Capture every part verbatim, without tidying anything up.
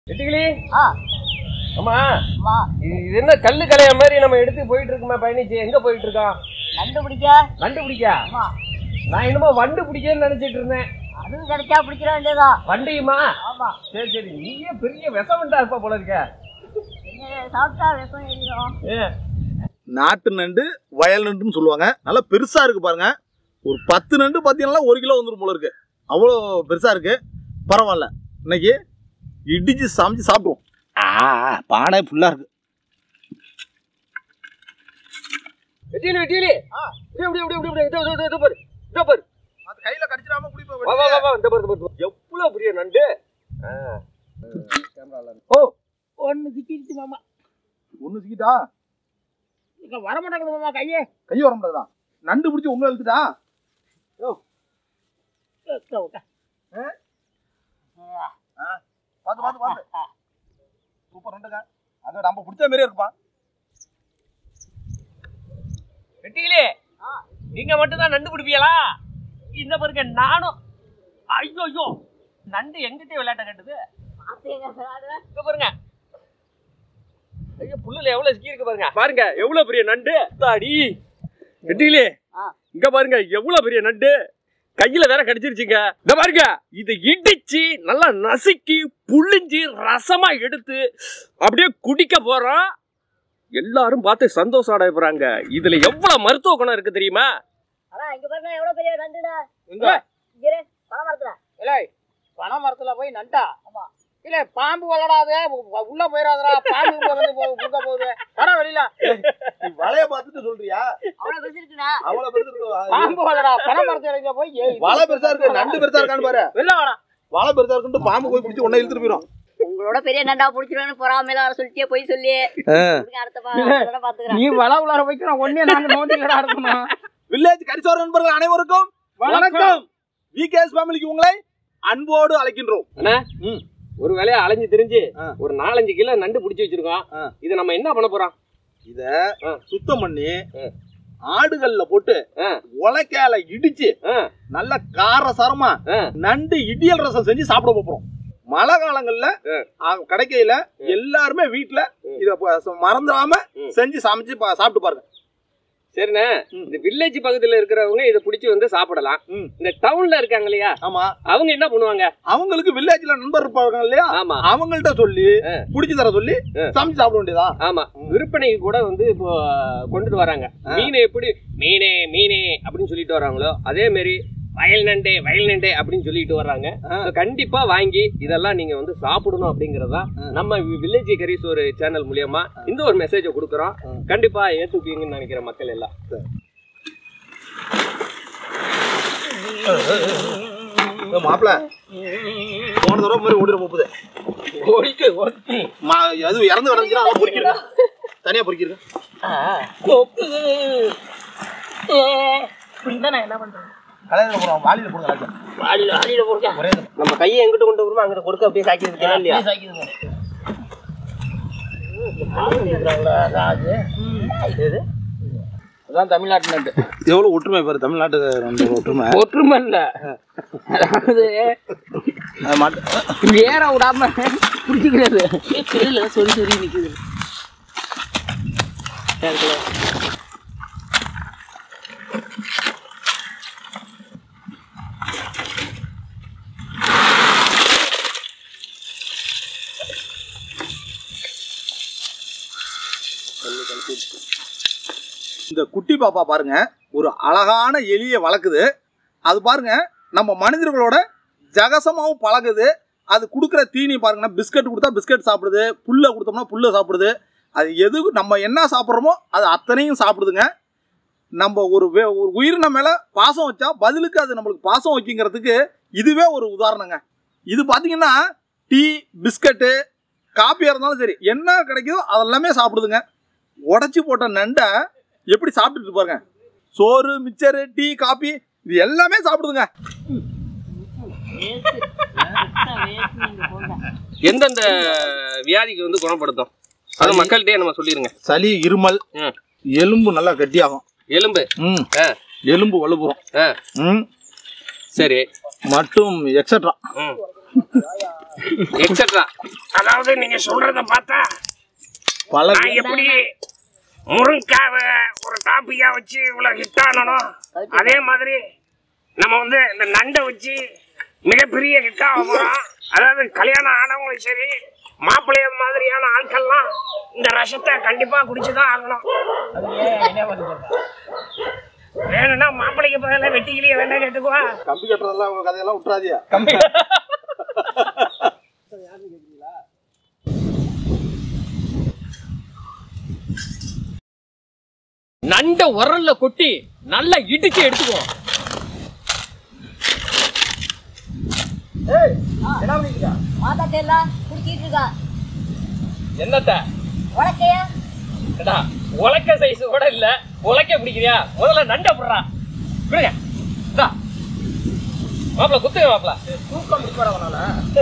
வெட்டிக்கிளி ஆமா இது என்ன கல்லு கலைய மாதிரி நம்ம எடுத்து போயிட்டு இருக்குமா பயணிச்சு எங்க போயிட்டு இருக்கோம்? நண்டு பிடிக்க. நண்டு பிடிக்க? நான் என்னமோ வண்டு பிடிக்கன்னு நினைச்சிட்டு இருந்தேன். அதுவும் கிடைச்சா பிடிக்கிற வேண்டியதான். வண்டியுமா? ஆமா. சரி சரி, நீயே பெரிய விஷவண்டா இருப்பா போல இருக்க. சாப்பிட்டா விஷம் ஏறிடும். நாட்டு நண்டு வயல் நண்டுன்னு சொல்லுவாங்க. நல்லா பெருசா இருக்கு பாருங்க. ஒரு பத்து நண்டு பார்த்தீங்கன்னா ஒரு கிலோ வந்துடும் போல இருக்கு. அவ்வளோ பெருசா இருக்கு. பரவாயில்ல, இன்னைக்கு இடிச்சு சமைச்சு சாப்பிடுவோம். ஆ பானை ஃபுல்லா இருக்கு. வெட்டிலி வெட்டிலி இப்படி இப்படி இப்படி இப்படி இதோ இதோ இதோ பாரு இதோ பாரு. அது கையில கடிச்சிராம குடிப்பா. வா வா வா இந்த பாரு பாரு எவ்வளவு பெரிய நண்டு. கேமரால ஓ ஒன்னு சிக்கிடுச்சு மாமா. ஒன்னு சிக்கிட்டா? இங்க வர மாட்டேங்குது மாமா. கையே கைய வர மாட்டேங்குதா? நண்டு பிடிச்சி ஒண்ணு இழுத்துட்டா? ஓ ஓகே ஓகே. ஆ பாத்து பாத்து பாத்து. சூப்பர் நண்டுங்க. அது நம்ம பிடிச்ச மாதிரியே இருக்குப்பா. வெட்டிலே நீங்க மட்டும் தான் நண்டு பிடிப்பீங்களா? இந்த பாருங்க நானும். ஐயோ ஐயோ நண்டு எங்கிட்டே விளையாட்ட கட்டுது. இங்க பாருங்க. ஐயோ புல்லுல எவ்வளவு சிக்கி இருக்கு பாருங்க. பாருங்க எவ்வளவு பெரிய நண்டு. தாடி வெட்டிலே இங்க பாருங்க எவ்வளவு பெரிய நண்டு. கையில வேற கடிச்சிருச்சுங்க. இந்த பாருங்க இதை இடிச்சு நல்லா நசுக்கி புளிஞ்சு ரசமா எடுத்து அப்படியே குடிக்க போறோம். எல்லாரும் பார்த்து சந்தோஷம் அடைய போறாங்க. இதுல எவ்வளவு மருத்துவ குணம் இருக்கு தெரியுமா? இங்க பாருங்க எவ்வளவு பெரிய நண்டுடா. எங்க? இங்க பனை மரத்துல. இல்ல பனை மரத்துல போய் நண்டா? ஆமா. இல்ல பாம்பு வளராதே, உள்ள போயிடாதடா. பாம்பு வந்து புடுங்க போகுது. வர வெளியில. நீ வளைய பார்த்துட்டு சொல்றியா? அவ்வளவு பெருசு இருக்குடா. அவ்வளவு பெருசு இருக்கு. பாம்பு வளரா பனை மரத்துல போய் வலை பெருசா இருக்கு, நண்டு பெருசா இருக்கான்னு பாரு. வெளில வரா. வலை பெருசா இருக்குன்னு பாம்பு போய் பிடிச்சி ஒண்ணு இழுத்துட்டு போயிடும். உங்களோட பெரிய நண்டா புடிச்சிருவேன்னு பொறாமையில வர சொல்லிட்டே போய் சொல்லி அடுத்த பாத்துக்கிறேன். நீ வலை உள்ளார வைக்கிற ஒன்னே நாங்க நோண்டிலடா இருக்கணும். வில்லேஜ் கரிசோர நண்பர்கள் அனைவருக்கும் வணக்கம். விகேஎஸ் ஃபேமிலிக்கு உங்களை அன்போடு அழைக்கின்றோம். அண்ணா ஒரு வேலையா அலைஞ்சு தெரிஞ்சு ஒரு நாலஞ்சு கிலோ நண்டு பிடிச்சி வச்சிருக்கோம். இதை நம்ம என்ன பண்ண போறோம்? இத சுத்தம் பண்ணி ஆடுகள்ல போட்டு உலக்கையால இடிச்சு நல்ல காரசாரமா நண்டு இடியல் ரசம் செஞ்சு சாப்பிட போறோம். மழை காலங்கள்ல கிடைக்கையில எல்லாருமே வீட்டுல இத மறந்துடாம செஞ்சு சமைச்சு சாப்பிட்டு பாருங்க. சரிண்ணே, இந்த வில்லேஜ் பகுதியில இருக்கிறவங்க இதை பிடிச்சி வந்து சாப்பிடலாம். இந்த டவுன்ல இருக்காங்க இல்லையா, ஆமா, அவங்க என்ன பண்ணுவாங்க? அவங்களுக்கு வில்லேஜ்ல நண்பர் இருப்பாங்க இல்லையா, ஆமா, அவங்கள்ட்ட சொல்லி பிடிச்சி தர சொல்லி சமைச்சு சாப்பிட வேண்டியதா. ஆமா, விற்பனைக்கு கூட வந்து இப்போ கொண்டுட்டு வராங்க. மீனை எப்படி மீனே மீனே அப்படின்னு சொல்லிட்டு வராங்களோ அதே மாதிரி வயல் நண்டே வயல் நண்டே அப்படின்னு சொல்லிட்டு வர்றாங்க. கண்டிப்பா வாங்கி இதெல்லாம் நீங்க வந்து சாப்பிடணும் அப்படிங்கறதா நம்ம வில்லேஜ் கரிசோறு சேனல் மூலியமா இந்த ஒரு மெசேஜை கொடுக்குறோம். கண்டிப்பா ஏத்துப்பீங்கன்னு நினைக்கிற மக்கள் எல்லாம். மாப்பிள்ள போன தடவை மாதிரி ஓடிட போகுது. அது இறந்து கிடந்துச்சுன்னா அதை பொறிக்கிறேன், தனியா பொறிக்கிறேன். என்ன பண்றேன்? நம்ம கையை எங்கிட்ட கொண்டு வருமோ அங்கிட்ட கொடுக்க அப்படியே சாக்கிட்டு இல்லையா? அதான் தமிழ்நாட்டு நண்டு. எவ்வளவு ஒற்றுமை பாரு, தமிழ்நாட்டு நண்டு ஒற்றுமை. ஒற்றுமை இல்ல, அதாவது ஏற விடாம பிடிச்சிக்கிறது. சொல்லி சொல்லி நிக்குது. இந்த குட்டி பாப்பா பாருங்க ஒரு அழகான எலியை வளர்க்குது. அது பாருங்க நம்ம மனிதர்களோட ஜகசமாவும் பழகுது. அது கொடுக்குற தீனி பாருங்கன்னா பிஸ்கட் கொடுத்தா பிஸ்கட் சாப்பிடுது, புல்லை கொடுத்தோம்னா புல்லை சாப்பிடுது. அது எது நம்ம என்ன சாப்பிட்றோமோ அது அத்தனையும் சாப்பிடுதுங்க. நம்ம ஒரு வே ஒரு உயிரின மேலே பாசம் வச்சா பதிலுக்கு அது நம்மளுக்கு பாசம் வைக்குங்கிறதுக்கு இதுவே ஒரு உதாரணங்க. இது பார்த்தீங்கன்னா டீ பிஸ்கட்டு காப்பியாக இருந்தாலும் சரி என்ன கிடைக்குதோ அதெல்லாமே சாப்பிடுதுங்க. உடச்சி போட்ட நண்டை எப்படி சாப்பிட்டுட்டு பாருங்க. சோறு மிச்சரு டீ காபி இது எல்லாமே சாப்பிடுதுங்க. எந்தெந்த வியாதிக்கு வந்து குணப்படுத்தும் அது மக்கள்கிட்டே நம்ம சொல்லிருங்க. சளி இருமல், எலும்பு நல்லா கட்டியாகும், எலும்பு எலும்பு வலுப்புறம், சரி, மற்றும் எக்ஸெட்ரா எக்ஸெட்ரா. அதாவது நீங்க சொல்றத பார்த்தா பழகு எப்படி முருங்காவை ஒரு டாபிக்கா வச்சு இவ்வளவு ஹிட் ஆனோம், அதே மாதிரி நம்ம வந்து இந்த நண்டை வச்சு மிகப்பெரிய ஹிட் ஆக போறோம். அதாவது கல்யாணம் ஆனவங்களும் சரி, மாப்பிள்ளைய மாதிரியான ஆட்கள்லாம் இந்த ரசத்தை கண்டிப்பா குடிச்சுதான் ஆகணும். வேணும்னா மாப்பிள்ளைக்கு பதிலாக வெட்டிக்கிலேயே வேணா கேட்டுக்குவா. கம்பி கட்டுறதெல்லாம் உங்க கதையெல்லாம் விட்டுறாதியா. கம்பி நண்ட உரல்ல கொட்டி நல்லா இடிச்சு எடுத்துக்குவோம். என்னத்த உலக்க சைஸ் கூட இல்ல, உலக்க பிடிக்கிறியா? முதல்ல நண்ட போடுறா. விடுங்க மாப்பிள, குத்துங்க மாப்பிள. தூக்கம் முடிப்பறவனால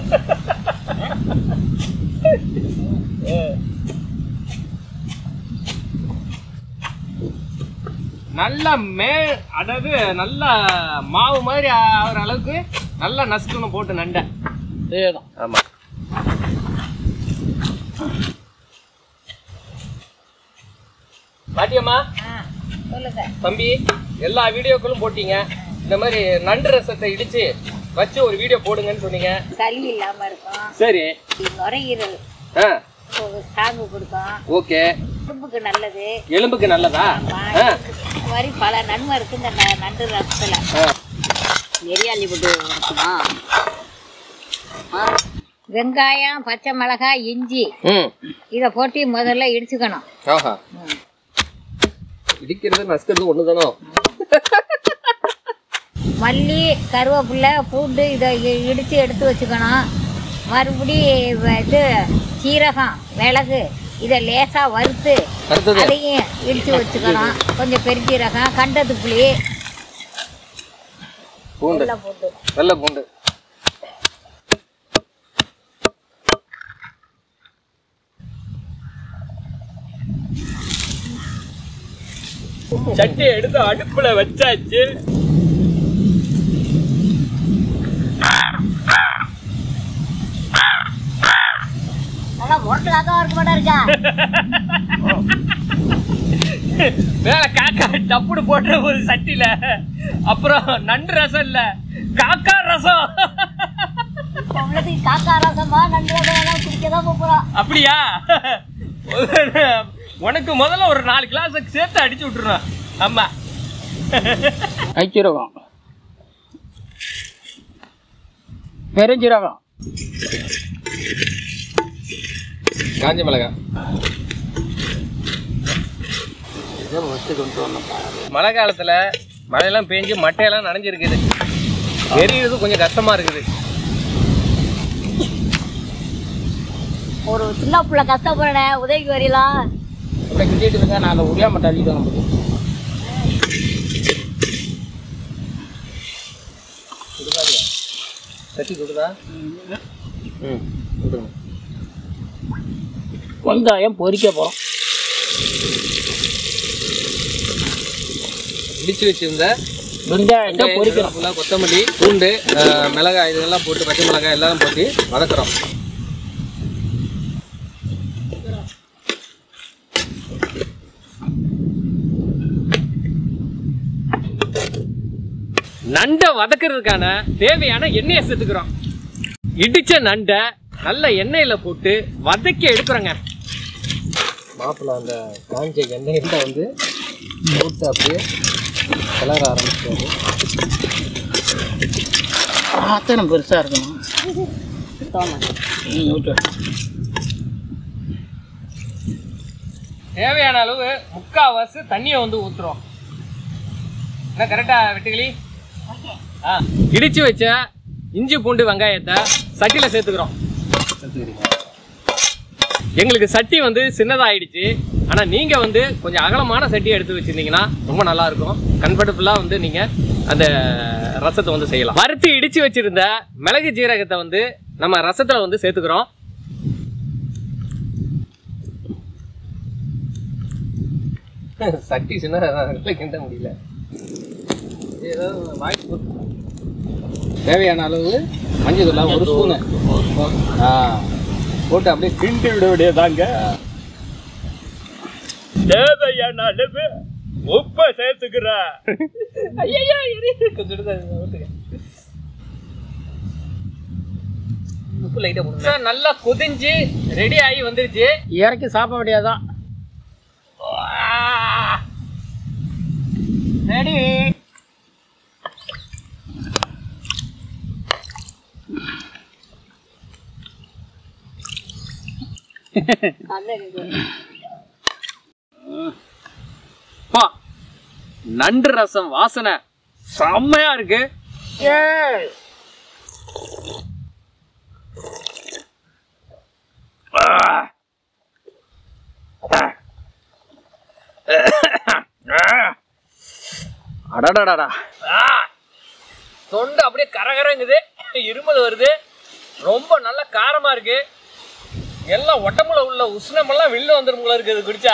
நல்லா மே அதாவது நல்லா மாவு மாதிரி ஆகிற அளவுக்கு நல்லா நசுக்கணும் போட்டு நண்டை. ஆமா, பாட்டியம்மா தம்பி எல்லா வீடியோக்களும் போட்டீங்க. இந்த மாதிரி நண்டு ரசத்தை இடிச்சு வச்சு ஒரு வீடியோ போடுங்கன்னு சொன்னீங்க. சளி இல்லாம இருக்கும். சரி, நுரையீரல் தாங்கு கொடுக்கும். ஓகே, எலும்புக்கு நல்லது. எலும்புக்கு நல்லதா? மாதிரி பல நன்மை இருக்கு இந்த நண்டு ரசத்துல. நெறியாளி போட்டு இருக்குமா? வெங்காயம், பச்சை மிளகாய், இஞ்சி இதை போட்டு முதல்ல இடிச்சுக்கணும். இடிக்கிறது நசுக்கிறது ஒண்ணுதானோ? மல்லி, கருவேப்பிலை, பூண்டு இதை இடித்து எடுத்து வச்சுக்கணும். மறுபடி இது சீரகம், மிளகு இதை லேசாக வறுத்து அதையும் இடித்து வச்சுக்கணும். கொஞ்சம் பெருஞ்சீரகம், கண்டது புளி, பூண்டு, பூண்டு வெள்ளை பூண்டு. சட்டி எடுத்து அடுப்புல வச்சாச்சு. வேற காக்கா டப்புடு போடுற ஒரு சட்டில அப்புறம் நண்டு ரசம் இல்ல, காக்கா ரசம். காக்கா ரசமா நண்டு ரசம் குடிக்கதான் போறோம். அப்படியா? உனக்கு முதல்ல ஒரு நாலு கிளாஸ் சேர்த்து அடிச்சு விட்டுறோம். ஆமா, ஐச்சீரகம், பெருஞ்சீரகம், காஞ்ச மிளகாய். மழை காலத்துல மழையெல்லாம் பெஞ்சு மட்டையெல்லாம் நனைஞ்சிருக்குது, எரியுறது கொஞ்சம் கஷ்டமா இருக்குது. ஒரு சின்ன பிள்ளை கஷ்டப்படுற உதவிக்கு வரலாம். அப்படியே கிட்டிட்டு இருக்க, நான் அதை உரியா மட்டும் அடிக்கிட்டு நமக்கு சட்டி கொடுதா? ம், வெங்காயம் பொரிக்க போகிறோம். இடிச்சு வச்சிருந்த வெங்காயத்தை பொரிக்கிறோம். ஃபுல்லாக கொத்தமல்லி, பூண்டு, மிளகாய் இதெல்லாம் போட்டு, பச்சை மிளகாய் எல்லாம் போட்டு வதக்குறோம். நண்டை வதக்குறதுக்கான தேவையான எண்ணெயை சேர்த்துக்கிறோம். இடிச்ச நண்டை நல்ல எண்ணெயில போட்டு வதக்கி எடுக்கிறோங்க. மாப்பிள்ள அந்த காஞ்ச எண்ணெயில வந்து போட்டு அப்படியே கலர ஆரம்பிச்சாரு. அத்தனை பெருசாக இருக்கணும். தேவையான அளவு முக்கால்வாசி தண்ணியை வந்து ஊற்றுறோம். என்ன கரெக்டா வெட்டுக்கிளி? ஆ, இடிச்சு வச்ச இஞ்சி பூண்டு வெங்காயத்தை சட்டியில் சேர்த்துக்கிறோம். எங்களுக்கு சட்டி வந்து சின்னதாகிடுச்சு, ஆனால் நீங்கள் வந்து கொஞ்சம் அகலமான சட்டியை எடுத்து வச்சுருந்தீங்கன்னா ரொம்ப நல்லாயிருக்கும். கம்ஃபர்டபுளாக வந்து நீங்கள் அந்த ரசத்தை வந்து செய்யலாம். வறுத்து இடித்து வச்சுருந்த மிளகு ஜீரகத்தை வந்து நம்ம ரசத்தில் வந்து சேர்த்துக்கிறோம். சட்டி சின்ன கிண்ட முடியல. ஏதாவது வாய்ப்பு தேவையான அளவு மஞ்சள் தூள் ஒரு ஸ்பூனு ஆ போட்டு அப்படியே கிண்டி விட வேண்டியதாங்க. தேவையான அளவு உப்பை சேர்த்துக்கிற. ஐயோ உப்பு லைட்டாக போடுங்க. நல்லா கொதிஞ்சு ரெடி ஆகி வந்துருச்சு. இறக்கி சாப்பிட வேண்டியதான். ரெடி. நண்டு ரசம் வாசனை செம்மையா இருக்கு. அடடடா தொண்டை அப்படியே கரகரங்குது, இருமல் வருது, ரொம்ப நல்ல காரமா இருக்கு. எல்லாம் உடம்புல உள்ள உஷ்ணமெல்லாம் வெளில வந்துடும் போல இருக்கு இது குடிச்சா.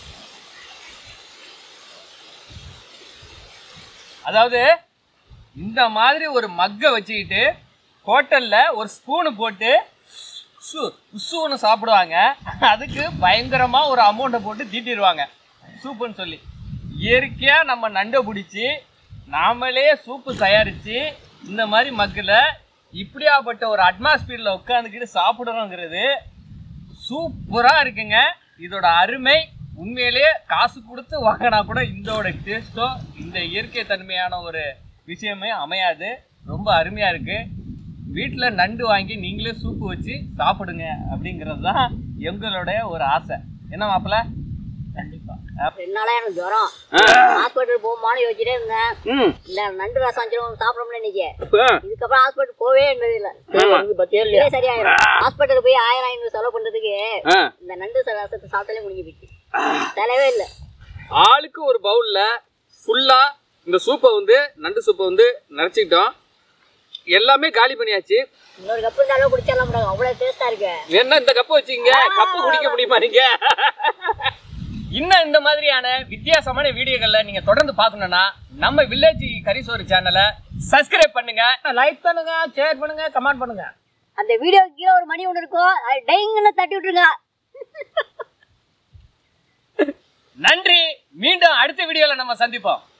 அதாவது இந்த மாதிரி ஒரு மக்கை வச்சுக்கிட்டு ஹோட்டல்ல ஒரு ஸ்பூனு போட்டு உசு உசுன்னு சாப்பிடுவாங்க. அதுக்கு பயங்கரமா ஒரு அமௌண்ட்டை போட்டு தீட்டிடுவாங்க சூப்புன்னு சொல்லி. இயற்கையா நம்ம நண்டை பிடிச்சி நாமளே சூப்பு தயாரித்து இந்த மாதிரி மக்கில் இப்படியாப்பட்ட ஒரு அட்மாஸ்பியரில் உட்காந்துக்கிட்டு சாப்பிடணுங்கிறது சூப்பராக இருக்குங்க. இதோட அருமை உண்மையிலேயே காசு கொடுத்து வாங்கினா கூட இதோட டேஸ்ட்டோ இந்த இயற்கை தன்மையான ஒரு விஷயமே அமையாது. ரொம்ப அருமையாக இருக்குது. வீட்டில் நண்டு வாங்கி நீங்களே சூப்பு வச்சு சாப்பிடுங்க அப்படிங்கிறது தான் எங்களுடைய ஒரு ஆசை. என்ன மாப்பிள்ள? கண்டிப்பாக. ரெண்டு நாளா எனக்கு ஜுரம், ஹாஸ்பிட்டல் போகுமான்னு யோசிச்சுட்டே இருந்தேன். இந்த நண்டு ரசம் வச்சு சாப்பிடணும்ல இன்னைக்கு. இதுக்கப்புறம் ஹாஸ்பிட்டல் போவே இருந்ததில்லை. சரியாயிரும். ஹாஸ்பிட்டலுக்கு போய் ஆயிரம் ஐநூறு செலவு பண்றதுக்கு இந்த நண்டு ரசத்தை சாப்பிட்டாலே முடிஞ்சு போயிடுச்சு. செலவே இல்லை. ஆளுக்கு ஒரு பவுல்ல ஃபுல்லா இந்த சூப்பை வந்து நண்டு சூப்பை வந்து நினைச்சுக்கிட்டோம். எல்லாமே காலி பண்ணியாச்சு. இன்னொரு கப்பு இந்த அளவு குடிச்சாலாம் முடியாது, அவ்வளவு டேஸ்டா இருக்கு. என்ன இந்த கப்பு வச்சுங்க, கப்பு குடிக்க முடியுமா நீங்க? இன்னும் இந்த மாதிரியான வித்தியாசமான வீடியோக்களை நீங்க தொடர்ந்து பார்க்கணும்னா நம்ம வில்லேஜ் கரிசோறு சேனலை சப்ஸ்கிரைப் பண்ணுங்க, லைக் பண்ணுங்க, ஷேர் பண்ணுங்க, கமெண்ட் பண்ணுங்க. அந்த வீடியோ கீழே ஒரு மணி ஒன்று இருக்கும், அது டைங்னு தட்டி விட்டுருங்க. நன்றி. மீண்டும் அடுத்த வீடியோல நம்ம சந்திப்போம்.